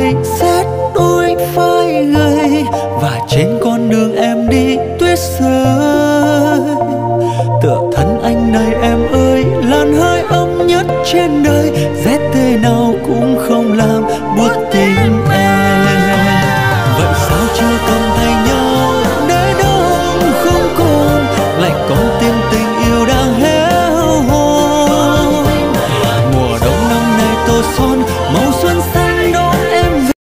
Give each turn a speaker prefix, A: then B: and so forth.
A: người rét đôi vai gầy, và trên con đường em đi tuyết rơi. Tựa thân anh này em ơi, làn hơi ấm nhất trên đời, rét thế nào cũng không làm buốt tình em. Vậy sao chưa có